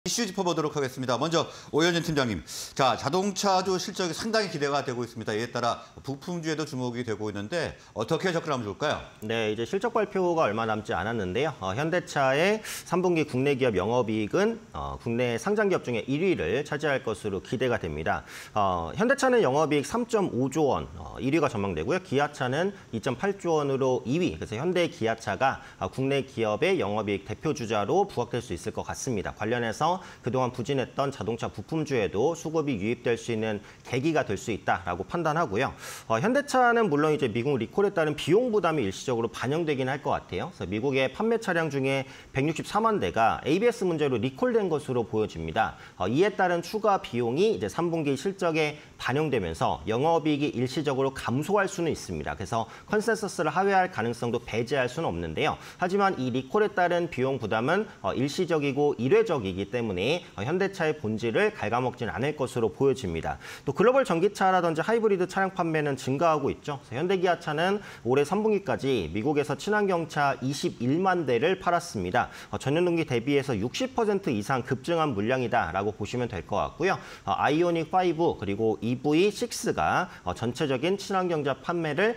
이슈 짚어보도록 하겠습니다. 먼저 오현진 팀장님, 자 자동차주 실적이 상당히 기대가 되고 있습니다. 이에 따라 부품주에도 주목이 되고 있는데 어떻게 접근하면 좋을까요? 네, 이제 실적 발표가 얼마 남지 않았는데요. 현대차의 3분기 국내 기업 영업이익은 국내 상장 기업 중에 1위를 차지할 것으로 기대가 됩니다. 현대차는 영업이익 3.5조 원, 1위가 전망되고요. 기아차는 2.8조 원으로 2위. 그래서 현대 기아차가 국내 기업의 영업이익 대표 주자로 부각될 수 있을 것 같습니다. 관련해서 그동안 부진했던 자동차 부품주에도 수급이 유입될 수 있는 계기가 될 수 있다라고 판단하고요. 현대차는 물론 이제 미국 리콜에 따른 비용 부담이 일시적으로 반영되긴 할 것 같아요. 그래서 미국의 판매 차량 중에 164만 대가 ABS 문제로 리콜된 것으로 보여집니다. 이에 따른 추가 비용이 이제 3분기 실적에 반영되면서 영업이익이 일시적으로 감소할 수는 있습니다. 그래서 컨센서스를 하회할 가능성도 배제할 수는 없는데요. 하지만 이 리콜에 따른 비용 부담은 일시적이고 일회적이기 때문에 현대차의 본질을 갉아먹지는 않을 것으로 보여집니다. 또 글로벌 전기차라든지 하이브리드 차량 판매는 증가하고 있죠. 현대기아차는 올해 3분기까지 미국에서 친환경차 21만 대를 팔았습니다. 전년 동기 대비해서 60% 이상 급증한 물량이다라고 보시면 될 것 같고요. 아이오닉 5 그리고 EV6가 전체적인 친환경차 판매를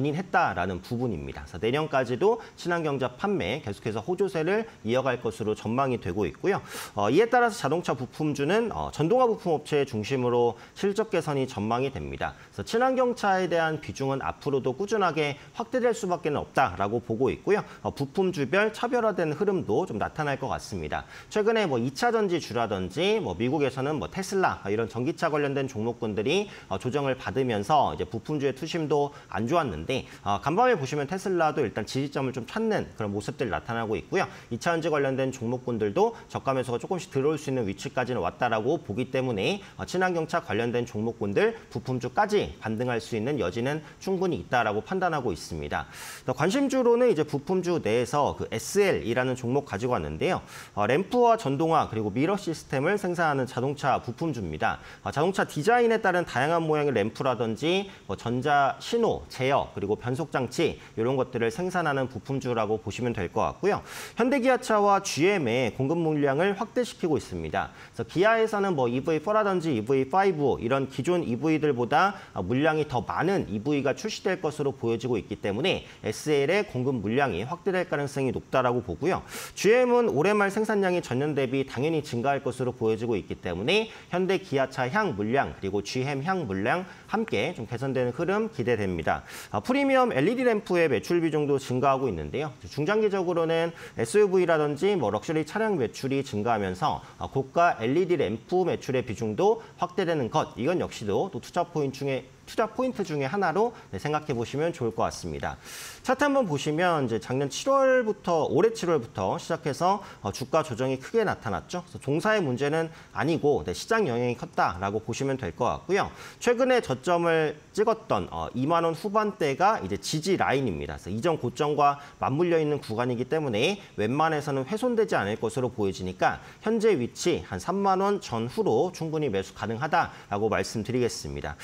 견인했다라는 부분입니다. 그래서 내년까지도 친환경차 판매 계속해서 호조세를 이어갈 것으로 전망이 되고 있고요. 이에 따라서 자동차 부품주는 전동화 부품 업체 중심으로 실적 개선이 전망이 됩니다. 그래서 친환경차에 대한 비중은 앞으로도 꾸준하게 확대될 수밖에 없다라고 보고 있고요. 부품주별 차별화된 흐름도 좀 나타날 것 같습니다. 최근에 2차 전지주라든지 미국에서는 테슬라 이런 전기차 관련된 종목군들이 조정을 받으면서 이제 부품주의 투심도 안 좋았는데 간밤에 보시면 테슬라도 일단 지지점을 좀 찾는 그런 모습들이 나타나고 있고요. 2차 전지 관련된 종목군들도 저가 매수가 조금씩 들어올 수 있는 위치까지는 왔다라고 보기 때문에 친환경차 관련된 종목군들 부품주까지 반등할 수 있는 여지는 충분히 있다라고 판단하고 있습니다. 관심주로는 이제 부품주 내에서 그 SL이라는 종목 가지고 왔는데요. 램프와 전동화 그리고 미러 시스템을 생산하는 자동차 부품주입니다. 자동차 디자인에 따른 다양한 모양의 램프라든지 전자 신호, 제어 그리고 변속 장치 이런 것들을 생산하는 부품주라고 보시면 될 것 같고요. 현대기아차와 GM의 공급 물량을 확대시키고 있습니다. 그래서 기아에서는 EV4라든지 EV5 이런 기존 EV들보다 물량이 더 많은 EV가 출시될 것으로 보여지고 있기 때문에 SL의 공급 물량이 확대될 가능성이 높다라고 보고요. GM은 올해 말 생산량이 전년 대비 당연히 증가할 것으로 보여지고 있기 때문에 현대 기아차 향 물량 그리고 GM 향 물량 함께 좀 개선되는 흐름 기대됩니다. 프리미엄 LED 램프의 매출 비중도 증가하고 있는데요. 중장기적으로는 SUV라든지 럭셔리 차량 매출이 증가하면서 고가 LED 램프 매출의 비중도 확대되는 것, 이건 역시도 또 투자 포인트 중에 하나로 생각해 보시면 좋을 것 같습니다. 차트 한번 보시면 이제 작년 7월부터 올해 7월부터 시작해서 주가 조정이 크게 나타났죠. 그래서 종사의 문제는 아니고 시장 영향이 컸다라고 보시면 될 것 같고요. 최근에 저점을 찍었던 2만 원 후반대가 이제 지지 라인입니다. 그래서 이전 고점과 맞물려 있는 구간이기 때문에 웬만해서는 훼손되지 않을 것으로 보여지니까 현재 위치 한 3만 원 전후로 충분히 매수 가능하다라고 말씀드리겠습니다.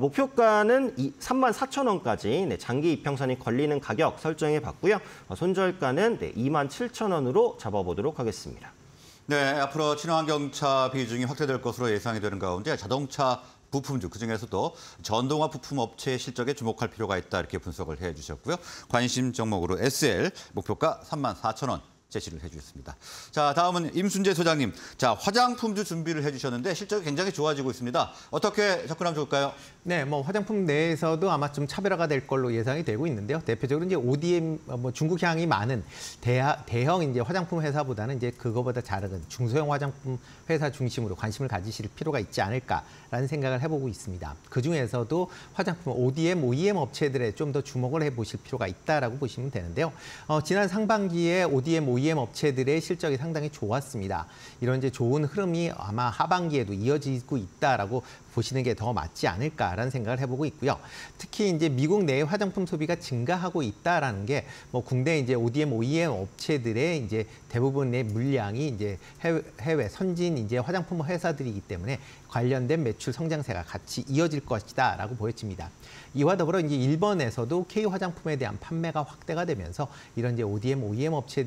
목표가는 34,000원까지 장기 이평선이 걸리는 가격 설정해 봤고요. 손절가는 27,000원으로 잡아보도록 하겠습니다. 네, 앞으로 친환경차 비중이 확대될 것으로 예상이 되는 가운데 자동차 부품주, 그중에서도 전동화 부품 업체 실적에 주목할 필요가 있다 이렇게 분석을 해주셨고요. 관심 종목으로 SL 목표가 34,000원. 제시를 해주셨습니다. 자, 다음은 임순재 소장님. 자, 화장품주 준비를 해주셨는데 실적이 굉장히 좋아지고 있습니다. 어떻게 접근하면 좋을까요? 네, 화장품 내에서도 아마 좀 차별화가 될 걸로 예상이 되고 있는데요. 대표적으로 이제 ODM, 중국향이 많은 대형 이제 화장품 회사보다는 이제 그거보다 작은 중소형 화장품 회사 중심으로 관심을 가지실 필요가 있지 않을까라는 생각을 해보고 있습니다. 그 중에서도 화장품 ODM, OEM 업체들에 좀 더 주목을 해보실 필요가 있다라고 보시면 되는데요. 지난 상반기에 ODM, OEM 업체들의 실적이 상당히 좋았습니다. 이런 이제 좋은 흐름이 아마 하반기에도 이어지고 있다라고 보시는 게 더 맞지 않을까라는 생각을 해보고 있고요. 특히 이제 미국 내 화장품 소비가 증가하고 있다라는 게 국내 이제 ODM, OEM 업체들의 이제 대부분의 물량이 이제 해외 선진 이제 화장품 회사들이기 때문에 관련된 매출 성장세가 같이 이어질 것이다라고 보여집니다. 이와 더불어 이제 일본에서도 K 화장품에 대한 판매가 확대가 되면서 이런 이제 ODM, OEM 업체들의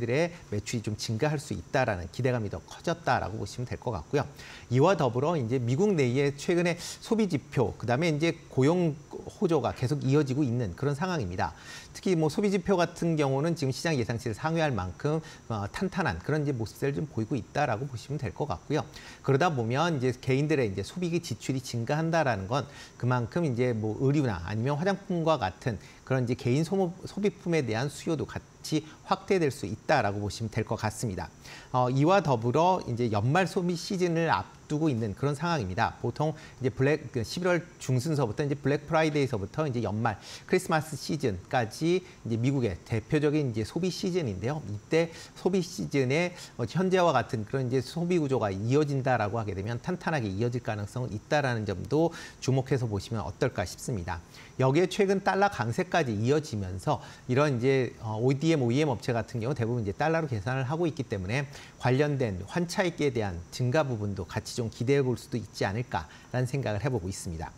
매출이 좀 증가할 수 있다라는 기대감이 더 커졌다라고 보시면 될 것 같고요. 이와 더불어 이제 미국 내의 최근에 소비 지표, 그다음에 이제 고용 호조가 계속 이어지고 있는 그런 상황입니다. 특히 뭐 소비 지표 같은 경우는 지금 시장 예상치를 상회할 만큼 탄탄한 그런 이제 모습을 좀 보이고 있다라고 보시면 될 것 같고요. 그러다 보면 이제 개인들의 이제 소비 지출이 증가한다라는 건 그만큼 이제 뭐 의류나 아니면 화장품과 같은 그런 이제 개인 소비품에 대한 수요도 같이 확대될 수 있다라고 보시면 될 것 같습니다. 이와 더불어 이제 연말 소비 시즌을 앞두고 있는 그런 상황입니다. 보통 이제 11월 중순서부터 이제 블랙 프라이데이서부터 이제 연말 크리스마스 시즌까지 이제 미국의 대표적인 이제 소비 시즌인데요. 이때 소비 시즌에 현재와 같은 그런 이제 소비 구조가 이어진다라고 하게 되면 탄탄하게 이어질 가능성은 있다라는 점도 주목해서 보시면 어떨까 싶습니다. 여기에 최근 달러 강세까지 이어지면서 이런 이제 ODM, OEM 업체 같은 경우 대부분 이제 달러로 계산을 하고 있기 때문에 관련된 환차익에 대한 증가 부분도 같이 좀 기대해 볼 수도 있지 않을까라는 생각을 해보고 있습니다.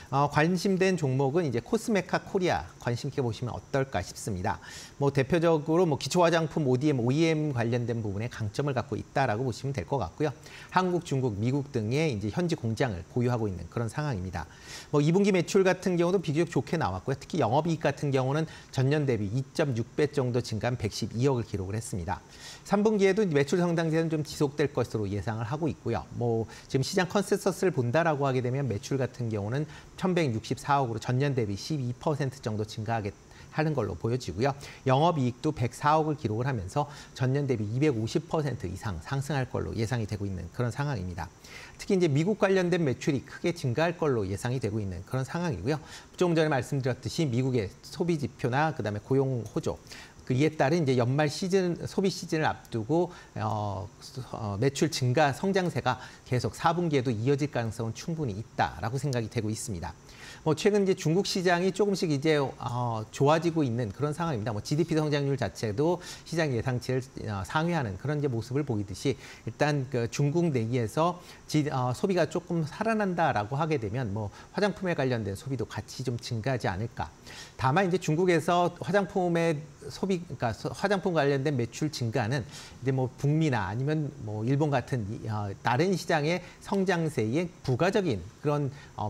관심된 종목은 이제 코스메카 코리아 관심 있게 보시면 어떨까 싶습니다. 뭐 대표적으로 뭐 기초 화장품 ODM, OEM 관련된 부분에 강점을 갖고 있다라고 보시면 될 것 같고요. 한국, 중국, 미국 등의 이제 현지 공장을 보유하고 있는 그런 상황입니다. 뭐 2분기 매출 같은 경우도 비교적 좋게 나왔고요. 특히 영업이익 같은 경우는 전년 대비 2.6배 정도 증가한 112억을 기록을 했습니다. 3분기에도 매출 성장세는 좀 지속될 것으로 예상을 하고 있고요. 뭐 지금 시장 컨센서스를 본다라고 하게 되면 매출 같은 경우는 1,164억으로 전년 대비 12% 정도 증가하는 걸로 보여지고요. 영업이익도 104억을 기록을 하면서 전년 대비 250% 이상 상승할 걸로 예상이 되고 있는 그런 상황입니다. 특히 이제 미국 관련된 매출이 크게 증가할 걸로 예상이 되고 있는 그런 상황이고요. 조금 전에 말씀드렸듯이 미국의 소비 지표나 그다음에 고용 호조 이에 따른 이제 연말 시즌 소비 시즌을 앞두고 매출 증가 성장세가 계속 4분기에도 이어질 가능성은 충분히 있다라고 생각이 되고 있습니다. 뭐 최근 이제 중국 시장이 조금씩 이제 좋아지고 있는 그런 상황입니다. 뭐 GDP 성장률 자체도 시장 예상치를 상회하는 그런 이제 모습을 보이듯이 일단 그 중국 내에서 소비가 조금 살아난다라고 하게 되면 뭐 화장품에 관련된 소비도 같이 좀 증가하지 않을까. 다만 이제 중국에서 화장품의 소비, 그러니까 화장품 관련된 매출 증가는 이제 뭐 북미나 아니면 뭐 일본 같은 다른 시장의 성장세의 부가적인 그런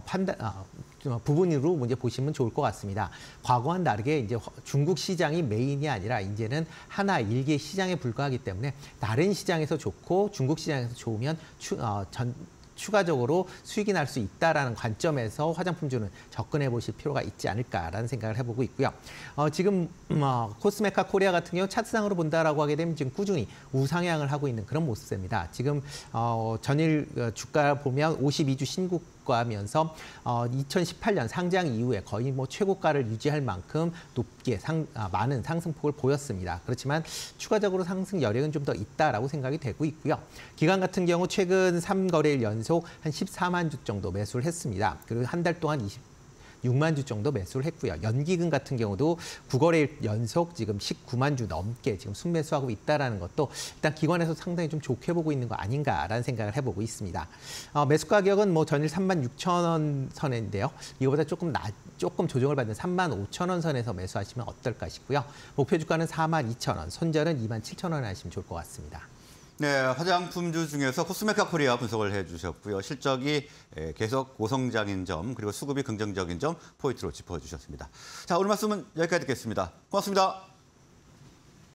부분으로 이제 보시면 좋을 것 같습니다. 과거와는 다르게 이제 중국 시장이 메인이 아니라 이제는 하나 일개 시장에 불과하기 때문에 다른 시장에서 좋고 중국 시장에서 좋으면 추가적으로 수익이 날 수 있다라는 관점에서 화장품주는 접근해 보실 필요가 있지 않을까라는 생각을 해보고 있고요. 지금 코스메카 코리아 같은 경우 차트상으로 본다라고 하게 되면 지금 꾸준히 우상향을 하고 있는 그런 모습입니다. 지금 전일 주가 보면 52주 신고가면서 2018년 상장 이후에 거의 뭐 최고가를 유지할 만큼 높게 많은 상승폭을 보였습니다. 그렇지만 추가적으로 상승 여력은 좀 더 있다라고 생각이 되고 있고요. 기관 같은 경우 최근 3거래일 연속 한 14만 주 정도 매수를 했습니다. 그리고 한 달 동안 6만 주 정도 매수를 했고요. 연기금 같은 경우도 9거래일 연속 지금 19만 주 넘게 지금 순매수하고 있다는 것도 일단 기관에서 상당히 좀 좋게 보고 있는 거 아닌가라는 생각을 해보고 있습니다. 매수 가격은 뭐 전일 36,000원 선인데요. 이거보다 조금 조정을 받는 35,000원 선에서 매수하시면 어떨까 싶고요. 목표 주가는 42,000원, 손절은 27,000원에 하시면 좋을 것 같습니다. 네, 화장품주 중에서 코스메카 코리아 분석을 해주셨고요. 실적이 계속 고성장인 점, 그리고 수급이 긍정적인 점 포인트로 짚어주셨습니다. 자, 오늘 말씀은 여기까지 듣겠습니다. 고맙습니다.